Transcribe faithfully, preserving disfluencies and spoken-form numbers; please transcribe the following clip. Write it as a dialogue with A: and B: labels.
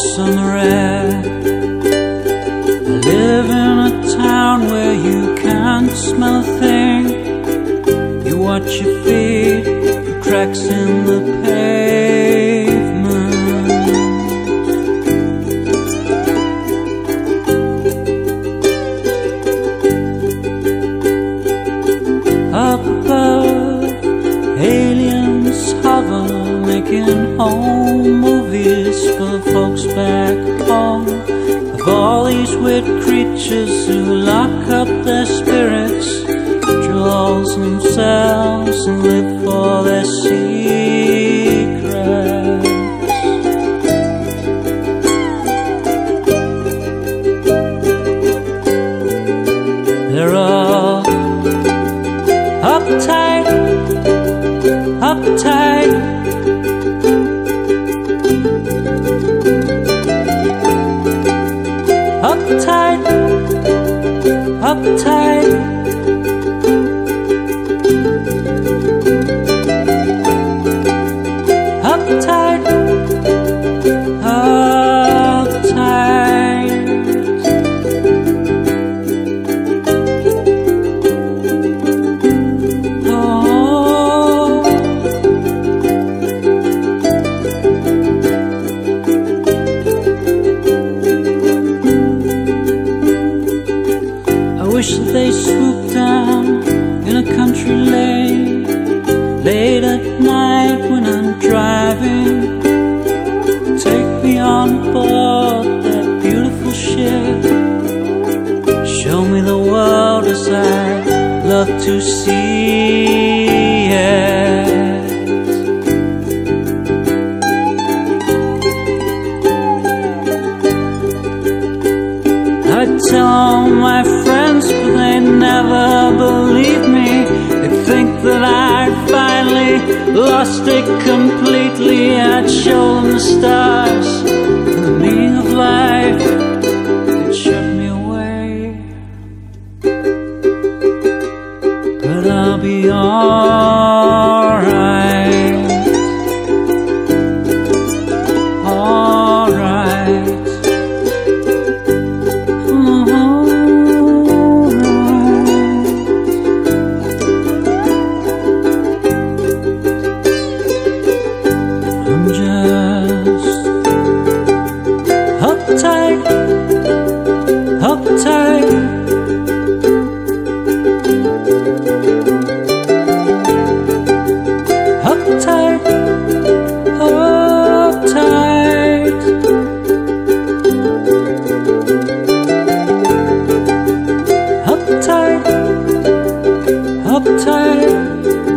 A: some red. I live in a town where you can't smell a thing. You watch your feet for cracks in the pavement. Up above, aliens hover, making home movies for folks back home. Of all these weird creatures who lock up their spirits, jewels themselves and live for their secrets. They're all uptight, uptight. Uptight, uptight. Uptight, uptight. Oh, I wish that they swooped down in a country lane late at night when I'm driving. Take me on board that beautiful ship. Show me the world as I'd love to see it. I'd tell all my friends, but they never believe me. They think that I'd finally lost it completely. I'd show them the stars and the meaning of life. They'd shut me away, but I'll be alright. Alright. Uptight, uptight. Uptight, uptight. Uptight, uptight.